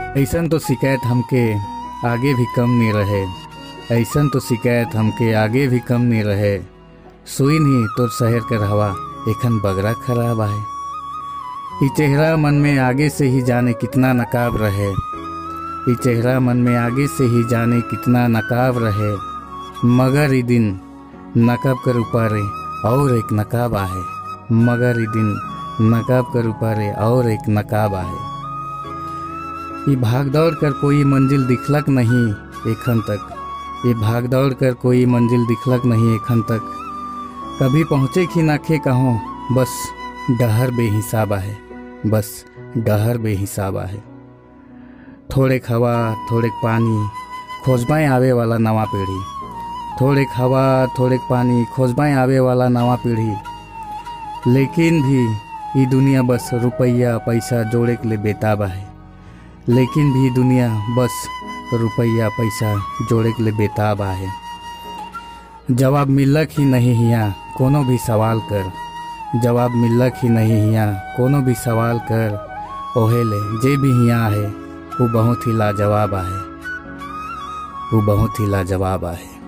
ऐसन तो शिकायत हमके आगे भी कम नहीं रहे। ऐसन तो शिकायत हमके आगे भी कम नहीं रहे। सुई नहीं तोर शहर कर हवा एखन बगरा खराब आहे। ई चेहरा मन में आगे से ही जाने कितना नकाब रहे। ई चेहरा मन में आगे से ही जाने कितना नकाब रहे। मगर ई दिन नकाब कर ऊपरे और एक नकाब आहे। मगर ई दिन नकाब कर ऊपरे और एक नकाब आहे। ये भाग दौड़ कर कोई मंजिल दिखलक नहीं एखन तक। ये भाग दौड़ कर कोई मंजिल दिखलक नहीं एखन तक। कभी पहुँचे कि नाखे कहों बस डहर बेहिसाब आहे। बस डहर बेहिसाब आहे। थोड़े हवा थोड़े पानी खोजबाएँ आवे वाला नवा पीढ़ी। थोड़े हवा थोड़े पानी खोजबाएँ आवे वाला नवा पीढ़ी। लेकिन भी ये दुनिया बस रुपया पैसा जोड़े के लिए बेताब है। लेकिन भी दुनिया बस रुपया पैसा जोड़े के लिए बेताब है। जवाब मिलक ही नहीं हियाँ कोनो भी सवाल कर। जवाब मिलक ही नहीं हियाँ कोनो भी सवाल कर। ओहेले जे भी हियाँ है वो बहुत ही लाजवाब है। वो बहुत ही लाजवाब है।